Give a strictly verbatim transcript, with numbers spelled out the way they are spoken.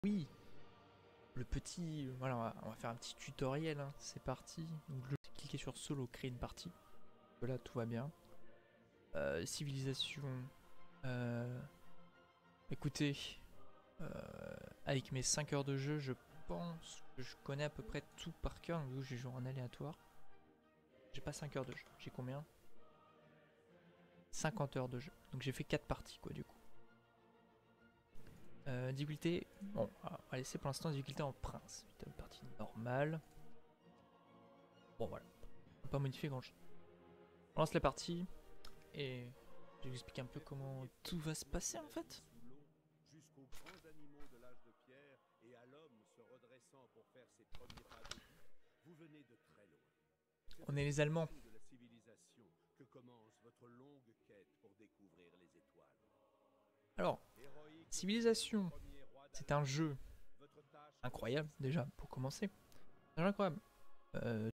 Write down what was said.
Oui, le petit... Voilà, on va, on va faire un petit tutoriel, hein. C'est parti. Donc, je vais cliquer sur solo, créer une partie. Là, tout va bien. Euh, civilisation. Euh, écoutez, euh, avec mes cinq heures de jeu, je pense que je connais à peu près tout par cœur. Donc, j'ai joué en aléatoire. J'ai pas cinq heures de jeu. J'ai combien? cinquante heures de jeu. Donc j'ai fait quatre parties, quoi, du coup. Euh, difficulté, bon, on va laisser pour l'instant difficulté en prince. Une partie normale. Bon, voilà. On va pas modifier grand chose. On lance la partie et je vais vous expliquer un peu comment tout va se passer en fait. On est les Allemands. Alors, Civilisation, c'est un jeu incroyable déjà pour commencer. C'est un jeu incroyable. Euh,